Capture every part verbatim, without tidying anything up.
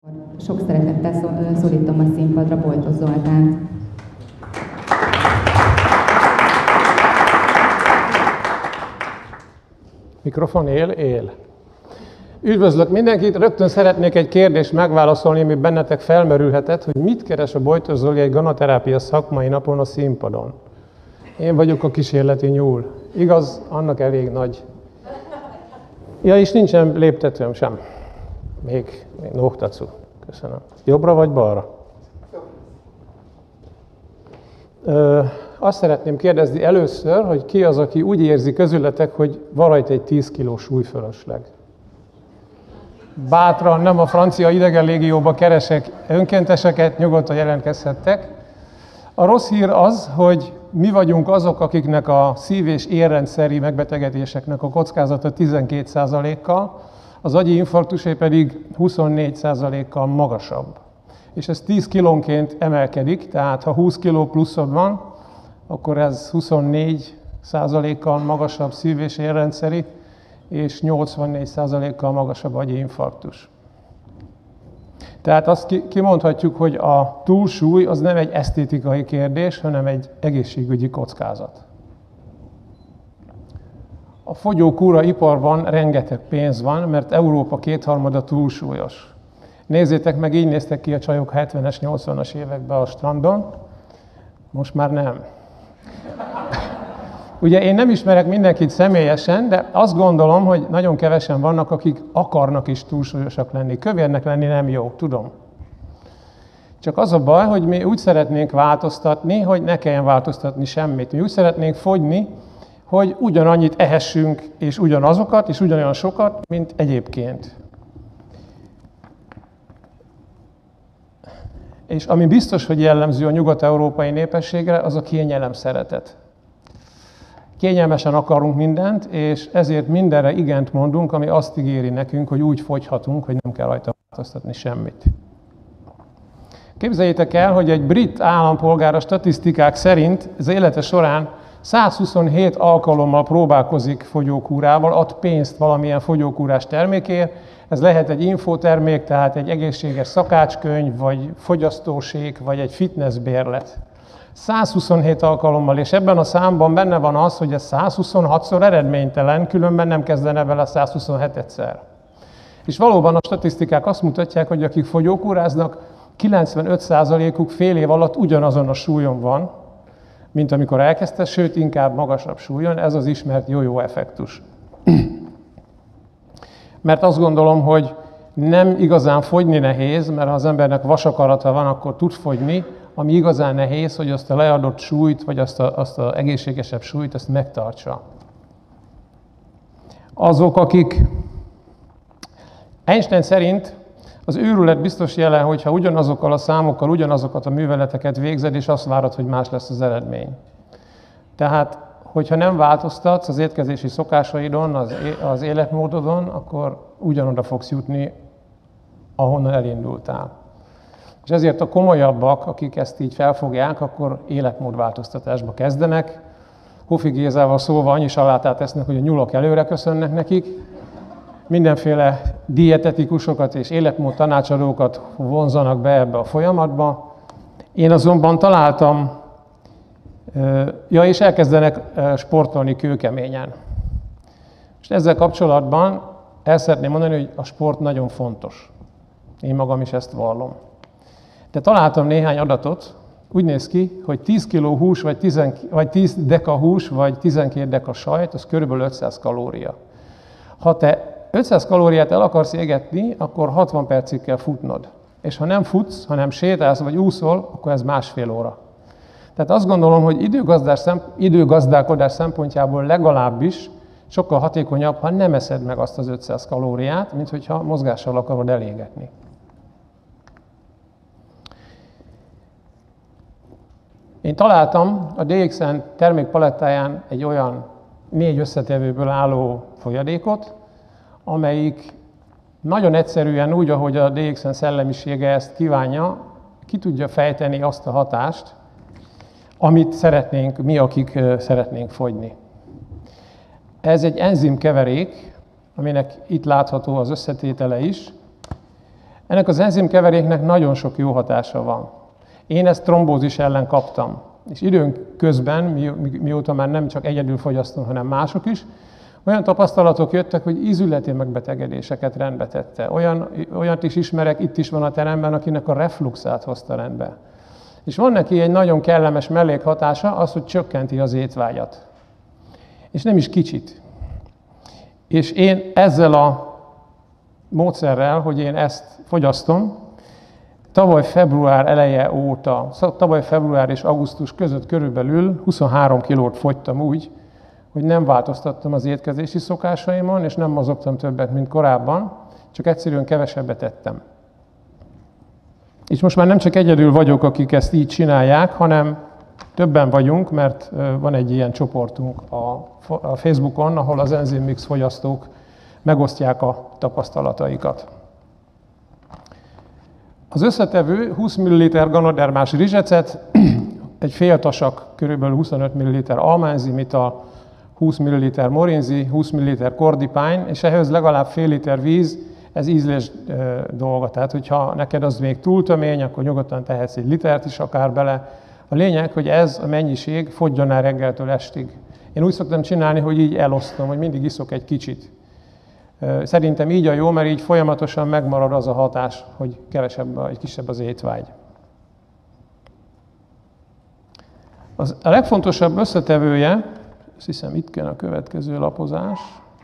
Sok szeretettel szólítom a színpadra Boltos Zoltánt. Mikrofon él, él. Üdvözlök mindenkit, rögtön szeretnék egy kérdést megválaszolni, ami bennetek felmerülhetett, hogy mit keres a Boltos Zoli egy ganaterápia szakmai napon a színpadon. Én vagyok a kísérleti nyúl. Igaz, annak elég nagy. Ja, és nincsen léptetőm sem. Még, még nógtacu. Köszönöm. Jobbra vagy balra? Ö, azt szeretném kérdezni először, hogy ki az, aki úgy érzi közületek, hogy van rajta egy tíz kilós súlyfölösleg. Bátran, nem a francia idegen légióba keresek önkénteseket, nyugodtan jelentkezhettek. A rossz hír az, hogy mi vagyunk azok, akiknek a szív- és érrendszeri megbetegedéseknek a kockázata tizenkét százalékkal, az agyi infarktusé pedig huszonnégy százalékkal magasabb. És ez tíz kilónként emelkedik, tehát ha húsz kiló pluszod van, akkor ez huszonnégy százalékkal magasabb szív- és érrendszeri, és nyolcvannégy százalékkal magasabb agyi infarktus. Tehát azt kimondhatjuk, hogy a túlsúly az nem egy esztétikai kérdés, hanem egy egészségügyi kockázat. A fogyókúra iparban rengeteg pénz van, mert Európa kétharmada túlsúlyos. Nézzétek meg, így néztek ki a csajok hetvenes, nyolcvanas években a strandon, most már nem. Ugye én nem ismerek mindenkit személyesen, de azt gondolom, hogy nagyon kevesen vannak, akik akarnak is túlsúlyosak lenni. Kövérnek lenni nem jó, tudom. Csak az a baj, hogy mi úgy szeretnénk változtatni, hogy ne kelljen változtatni semmit. Mi úgy szeretnénk fogyni, hogy ugyanannyit ehessünk, és ugyanazokat, és ugyanolyan sokat, mint egyébként. És ami biztos, hogy jellemző a nyugat-európai népességre, az a kényelem szeretet. Kényelmesen akarunk mindent, és ezért mindenre igent mondunk, ami azt ígéri nekünk, hogy úgy fogyhatunk, hogy nem kell rajta változtatni semmit. Képzeljétek el, hogy egy brit állampolgár a statisztikák szerint az élete során százhuszonhét alkalommal próbálkozik fogyókúrával, ad pénzt valamilyen fogyókúrás termékért. Ez lehet egy infotermék, tehát egy egészséges szakácskönyv, vagy fogyasztósék, vagy egy fitnessbérlet. százhuszonhét alkalommal, és ebben a számban benne van az, hogy ez százhuszonhatszor eredménytelen, különben nem kezdene vele százhuszonhetetszer. És valóban a statisztikák azt mutatják, hogy akik fogyókúráznak, kilencvenöt százalékuk fél év alatt ugyanazon a súlyon van, mint amikor elkezdte, sőt, inkább magasabb súlyon, ez az ismert jó-jó effektus. Mert azt gondolom, hogy nem igazán fogyni nehéz, mert ha az embernek vasakarata van, akkor tud fogyni, ami igazán nehéz, hogy azt a leadott súlyt, vagy azt a, azt a egészségesebb súlyt, azt megtartsa. Azok, akik Einstein szerint az őrület biztos jele, hogyha ugyanazokkal a számokkal, ugyanazokat a műveleteket végzed, és azt várod, hogy más lesz az eredmény. Tehát, hogyha nem változtatsz az étkezési szokásaidon, az, az életmódodon, akkor ugyanoda fogsz jutni, ahonnan elindultál. És ezért a komolyabbak, akik ezt így felfogják, akkor életmódváltoztatásba kezdenek. Hofi Gézával szólva annyi salátát esznek, hogy a nyulak előre köszönnek nekik. Mindenféle dietetikusokat és életmód tanácsadókat vonzanak be ebbe a folyamatba. Én azonban találtam, ja, és elkezdenek sportolni kőkeményen. És ezzel kapcsolatban el szeretném mondani, hogy a sport nagyon fontos. Én magam is ezt vallom. De találtam néhány adatot, úgy néz ki, hogy tíz kiló hús, vagy, tíz, vagy tíz deka hús, vagy tizenkét deka sajt, az körülbelül ötszáz kalória. Ha te ötszáz kalóriát el akarsz égetni, akkor hatvan percig kell futnod. És ha nem futsz, hanem sétálsz, vagy úszol, akkor ez másfél óra. Tehát azt gondolom, hogy időgazdálkodás szempontjából legalábbis sokkal hatékonyabb, ha nem eszed meg azt az ötszáz kalóriát, mint hogyha mozgással akarod elégetni. Én találtam a dé iksz en termékpalettáján egy olyan négy összetevőből álló folyadékot, amelyik nagyon egyszerűen úgy, ahogy a dé iksz en szellemisége ezt kívánja, ki tudja fejteni azt a hatást, amit szeretnénk, mi, akik szeretnénk fogyni. Ez egy enzimkeverék, aminek itt látható az összetétele is. Ennek az enzimkeveréknek nagyon sok jó hatása van. Én ezt trombózis ellen kaptam. És időn közben, mi, mi, mióta már nem csak egyedül fogyasztom, hanem mások is, olyan tapasztalatok jöttek, hogy ízületi megbetegedéseket rendbe tette. Olyan, olyat is ismerek, itt is van a teremben, akinek a refluxát hozta rendbe. És van neki egy nagyon kellemes mellékhatása, az, hogy csökkenti az étvágyat. És nem is kicsit. És én ezzel a módszerrel, hogy én ezt fogyasztom, tavaly február eleje óta, tavaly február és augusztus között körülbelül huszonhárom kilót fogytam úgy, hogy nem változtattam az étkezési szokásaimon, és nem mozogtam többet, mint korábban, csak egyszerűen kevesebbet ettem. És most már nem csak egyedül vagyok, akik ezt így csinálják, hanem többen vagyunk, mert van egy ilyen csoportunk a Facebookon, ahol az Enzym Mix fogyasztók megosztják a tapasztalataikat. Az összetevő húsz milliliter ganodermás rizsecet, egy fél tasak, körülbelül huszonöt milliliter almaenzimital, húsz milliliter morinzi, húsz milliliter kordipány, és ehhez legalább fél liter víz, ez ízlés dolga. Tehát, hogyha neked az még túl tömény, akkor nyugodtan tehetsz egy litert is akár bele. A lényeg, hogy ez a mennyiség fogyjon el reggeltől estig. Én úgy szoktam csinálni, hogy így elosztom, hogy mindig iszok egy kicsit. Szerintem így a jó, mert így folyamatosan megmarad az a hatás, hogy kevesebb, egy kisebb az étvágy. Az, a legfontosabb összetevője, azt hiszem itt kell a következő lapozás,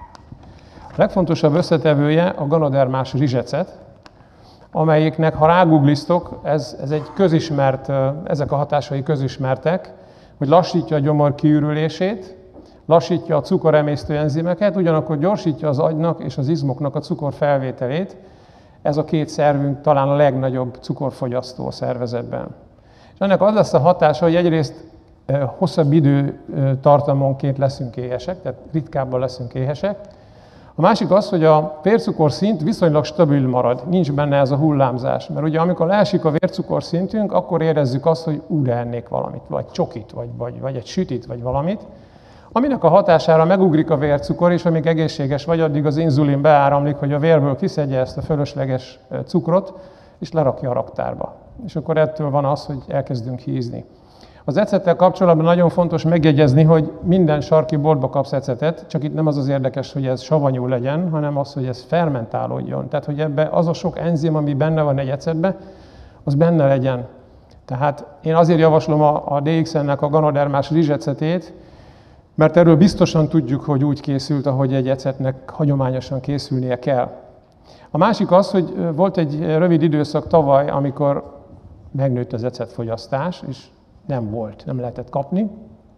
a legfontosabb összetevője a ganodermás rizsecet, amelyiknek, ha ráguglisztok, ez, ez egy közismert, ezek a hatásai közismertek, hogy lassítja a gyomor kiürülését, lassítja a cukoremésztő enzimeket, ugyanakkor gyorsítja az agynak és az izmoknak a cukorfelvételét. Ez a két szervünk talán a legnagyobb cukorfogyasztó a szervezetben. És ennek az lesz a hatása, hogy egyrészt hosszabb időtartamonként leszünk éhesek, tehát ritkábban leszünk éhesek. A másik az, hogy a vércukorszint viszonylag stabil marad, nincs benne ez a hullámzás. Mert ugye amikor leesik a vércukorszintünk, akkor érezzük azt, hogy ú, de ennék valamit, vagy csokit, vagy, vagy, vagy egy sütit, vagy valamit. Aminek a hatására megugrik a vércukor, és amíg egészséges vagy, addig az inzulin beáramlik, hogy a vérből kiszedje ezt a fölösleges cukrot, és lerakja a raktárba. És akkor ettől van az, hogy elkezdünk hízni. Az ecettel kapcsolatban nagyon fontos megjegyezni, hogy minden sarki boltba kapsz ecetet, csak itt nem az az érdekes, hogy ez savanyú legyen, hanem az, hogy ez fermentálódjon. Tehát, hogy ebbe az a sok enzim, ami benne van egy ecetben, az benne legyen. Tehát én azért javaslom a, a dé iksz en-nek a ganodermás rizsecetét, mert erről biztosan tudjuk, hogy úgy készült, ahogy egy ecetnek hagyományosan készülnie kell. A másik az, hogy volt egy rövid időszak tavaly, amikor megnőtt az ecetfogyasztás, és nem volt, nem lehetett kapni.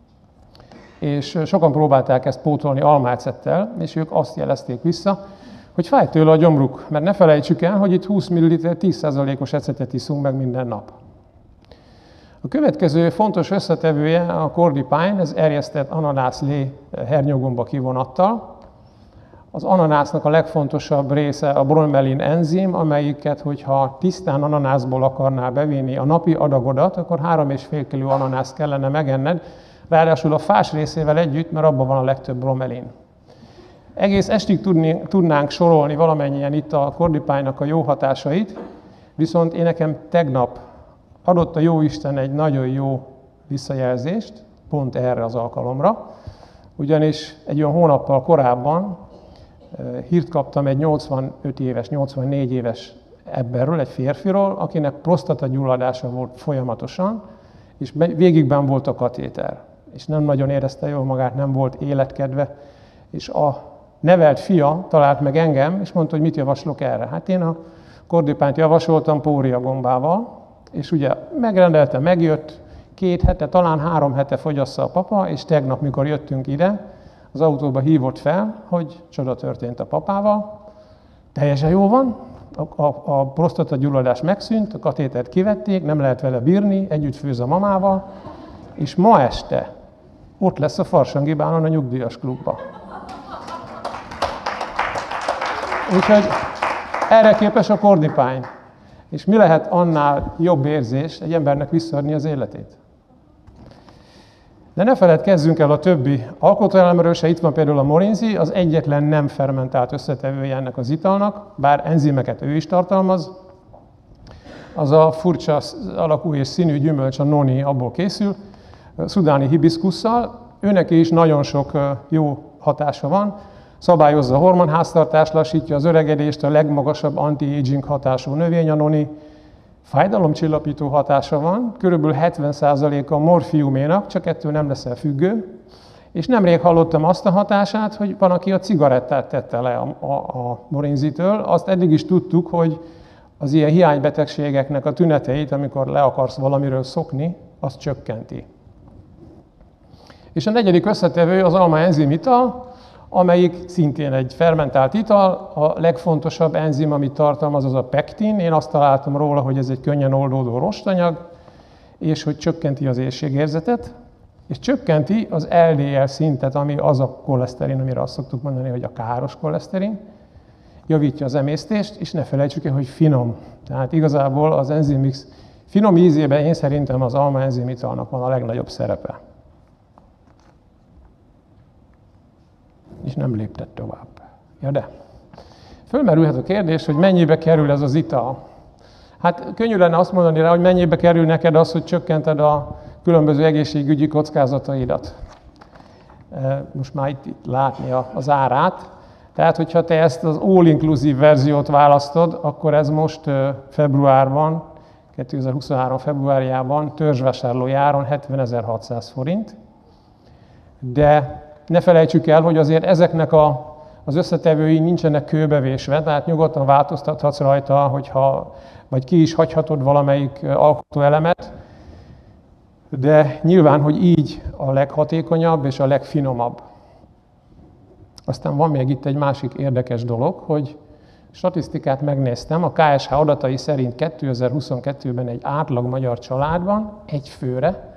És sokan próbálták ezt pótolni almaecettel, és ők azt jelezték vissza, hogy fáj tőle a gyomruk, mert ne felejtsük el, hogy itt húsz milliliter tíz százalékos ecetet iszunk meg minden nap. A következő fontos összetevője a kordipány, ez erjesztett ananászlé hernyógomba kivonattal. Az ananásznak a legfontosabb része a bromelin enzim, amelyiket, hogyha tisztán ananászból akarnál bevinni a napi adagodat, akkor három és fél kiló ananászt kellene megenned, ráadásul a fás részével együtt, mert abban van a legtöbb bromelin. Egész estig tudni, tudnánk sorolni valamennyien itt a kordipánynak a jó hatásait, viszont én nekem tegnap adott a Jóisten egy nagyon jó visszajelzést, pont erre az alkalomra, ugyanis egy olyan hónappal korábban hírt kaptam egy nyolcvanöt éves, nyolcvannégy éves emberről, egy férfiról, akinek prostatagyulladása volt folyamatosan, és végigben volt a katéter. És nem nagyon érezte jól magát, nem volt életkedve, és a nevelt fia talált meg engem, és mondta, hogy mit javaslok erre. Hát én a kordipányt javasoltam pória gombával, és ugye megrendelte, megjött, két hete, talán három hete fogyassza a papa, és tegnap, mikor jöttünk ide, az autóba hívott fel, hogy csoda történt a papával. Teljesen jó van, a, a, a prostatagyulladás megszűnt, a katétert kivették, nem lehet vele bírni, együtt főz a mamával, és ma este ott lesz a Farsangi Bálon a nyugdíjas klubba. Úgyhogy erre képes a kordipány. És mi lehet annál jobb érzés egy embernek visszaadni az életét? De ne feledkezzünk el a többi alkotóelemről se, itt van például a morinzi, az egyetlen nem fermentált összetevője ennek az italnak, bár enzimeket ő is tartalmaz, az a furcsa alakú és színű gyümölcs, a noni, abból készül, szudáni hibiszkusszal. Őnek is nagyon sok jó hatása van. Szabályozza a hormonháztartást, lassítja az öregedést, a legmagasabb anti-aging hatású növény a noni. Fájdalomcsillapító hatása van, körülbelül hetven százaléka a morfiuménak, csak ettől nem leszel függő. És nemrég hallottam azt a hatását, hogy van, aki a cigarettát tette le a, a, a morinzitől. Azt eddig is tudtuk, hogy az ilyen hiánybetegségeknek a tüneteit, amikor le akarsz valamiről szokni, azt csökkenti. És a negyedik összetevő az almaenzim ital, amelyik szintén egy fermentált ital. A legfontosabb enzim, amit tartalmaz, az a pektin. Én azt találtam róla, hogy ez egy könnyen oldódó rostanyag, és hogy csökkenti az éhségérzetet, és csökkenti az el dé el szintet, ami az a koleszterin, amire azt szoktuk mondani, hogy a káros koleszterin. Javítja az emésztést, és ne felejtsük el, hogy finom. Tehát igazából az enzimix finom ízében én szerintem az almaenzim italnak van a legnagyobb szerepe. És nem léptet tovább. Ja de, fölmerülhet a kérdés, hogy mennyibe kerül ez az ital. Hát könnyű lenne azt mondani rá, hogy mennyibe kerül neked az, hogy csökkented a különböző egészségügyi kockázataidat. Most már itt, itt látni az árát. Tehát, hogyha te ezt az all-inclusive verziót választod, akkor ez most februárban, kétezer-huszonhárom februárjában törzsvásárlói áron hetvenezer-hatszáz forint. De ne felejtsük el, hogy azért ezeknek a, az összetevői nincsenek kőbevésve, tehát nyugodtan változtathatsz rajta, hogyha, vagy ki is hagyhatod valamelyik alkotóelemet, de nyilván, hogy így a leghatékonyabb és a legfinomabb. Aztán van még itt egy másik érdekes dolog, hogy statisztikát megnéztem, a ká es há adatai szerint kétezer-huszonkettőben egy átlag magyar családban egy főre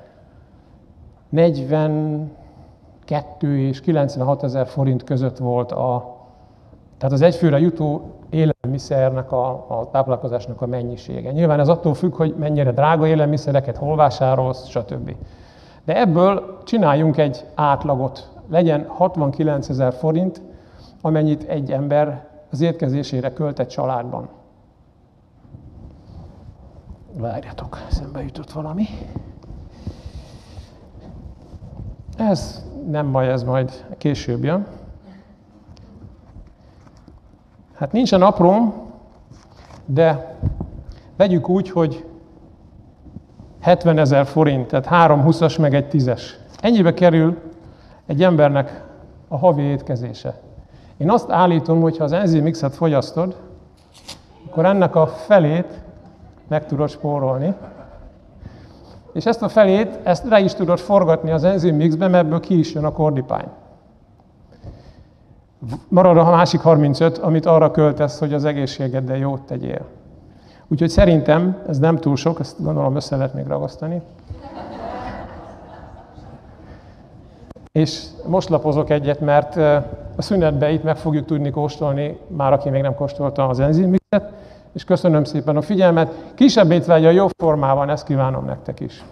negyvenkettő és kilencvenhat ezer forint között volt a, tehát az egyfőre jutó élelmiszernek, a, a táplálkozásnak a mennyisége. Nyilván ez attól függ, hogy mennyire drága élelmiszereket, hol vásárolsz, stb. De ebből csináljunk egy átlagot. Legyen hatvankilenc ezer forint, amennyit egy ember az étkezésére költ egy családban. Várjatok, szembe jutott valami. Ez nem baj, ez majd később jön. Hát nincsen apróm, de vegyük úgy, hogy hetven ezer forint, tehát három húszas meg egy tízes. Ennyibe kerül egy embernek a havi étkezése. Én azt állítom, hogy ha az enzimixet fogyasztod, akkor ennek a felét meg tudod spórolni. És ezt a felét, ezt rá is tudod forgatni az enzimixbe, mert ebből ki is jön a kordipány. Marad a másik harmincöt, amit arra költesz, hogy az egészségeddel jót tegyél. Úgyhogy szerintem ez nem túl sok, ezt gondolom össze lehet még ragasztani. És most lapozok egyet, mert a szünetben itt meg fogjuk tudni kóstolni, már aki még nem kóstolta az enzimixet, és köszönöm szépen a figyelmet. Kisebb étvágya jó formában, ezt kívánom nektek is.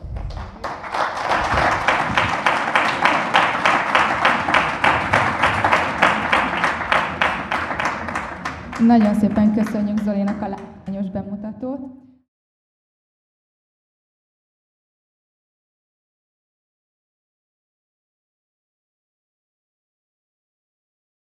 Nagyon szépen köszönjük Zolinak a látványos bemutatót.